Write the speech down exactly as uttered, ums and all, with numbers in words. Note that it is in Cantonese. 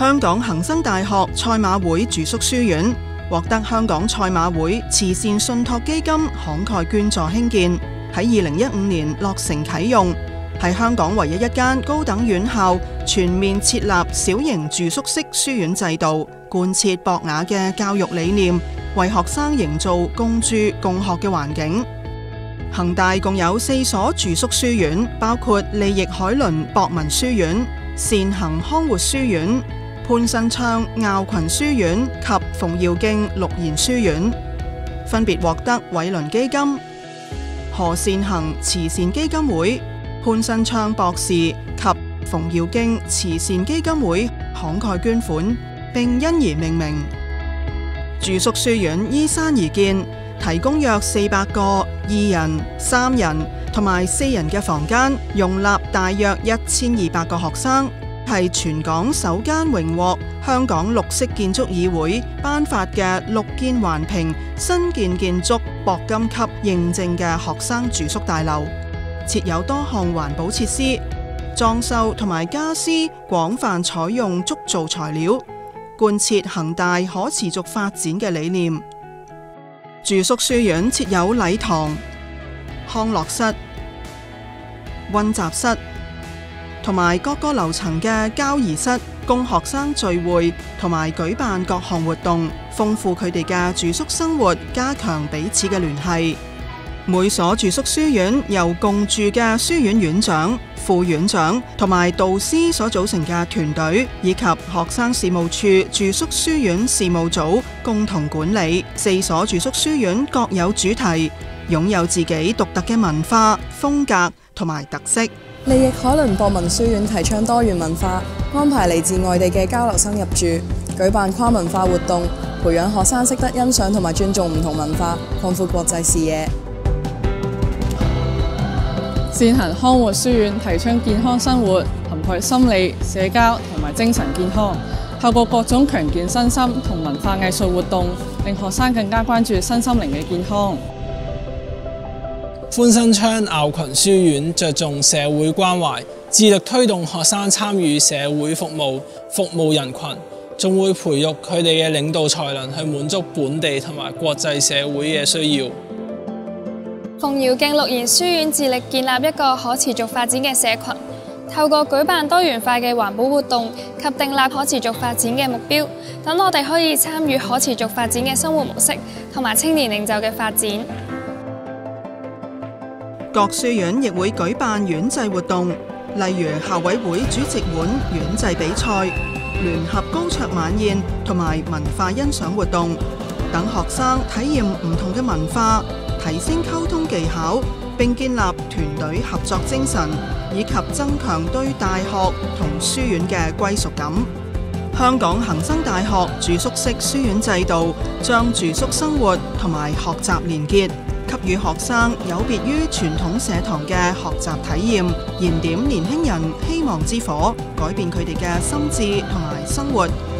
香港恒生大學賽馬會住宿書院獲得香港賽馬會慈善信託基金慷慨捐助興建，喺二零一五年落成啟用，係香港唯一一間高等院校全面設立小型住宿式書院制度，貫徹博雅嘅教育理念，為學生營造共住共學嘅環境。恒大共有四所住宿書院，包括利易海倫博文書院、善衡康活書院、潘燊昌樂群書院及馮堯敬綠延書院，分別獲得偉倫基金、何善衡慈善基金會、潘燊昌博士及馮堯敬慈善基金會慷慨捐款，並因而命名。住宿書院依山而建，提供約四百個二人、三人同埋四人嘅房間，容納大約一千二百個學生，係全港首間榮獲香港綠色建築議會頒發嘅綠建環評新建建築鉑金級認證嘅學生住宿大樓，設有多項環保設施，裝修同埋家私廣泛採用竹造材料，貫徹恒大可持續發展嘅理念。住宿書院設有禮堂、康樂室、溫習室同埋各個樓層嘅交誼室，供學生聚會同埋舉辦各項活動，豐富佢哋嘅住宿生活，加強彼此嘅聯繫。每所住宿書院由共住嘅書院院長、副院長同埋導師所組成嘅團隊，以及學生事務處住宿書院事務組共同管理。四所住宿書院各有主題，擁有自己獨特嘅文化、風格同埋特色。 利易海倫博文書院提倡多元文化，安排嚟自外地嘅交流生入住，舉辦跨文化活動，培養學生識得欣賞同埋尊重唔同文化，擴闊國際視野。 善衡康活書院提倡健康生活，涵蓋心理、社交同埋精神健康，透過各種強健身心同文化藝術活動，令學生更加關注身心靈嘅健康。 潘燊昌樂群書院着重社會關懷，致力推動學生參與社會服務，服務人群，仲會培育佢哋嘅領導才能，去滿足本地同埋國際社會嘅需要。 馮堯敬綠延書院致力建立一個可持續發展嘅社群，透過舉辦多元化嘅環保活動及訂立可持續發展嘅目標，等我哋可以參與可持續發展嘅生活模式同埋青年領袖嘅發展。 各書院亦會舉辦院際活動，例如校委會主席碗院際比賽、聯合高桌晚宴同埋文化欣賞活動，等學生體驗唔同嘅文化，提升溝通技巧，並建立團隊合作精神，以及增強對大學同書院嘅歸屬感。香港恒生大學住宿式書院制度將住宿生活同埋學習連結，給予學生有別於傳統社堂嘅學習體驗，燃點年輕人希望之火，改變佢哋嘅心智同埋生活，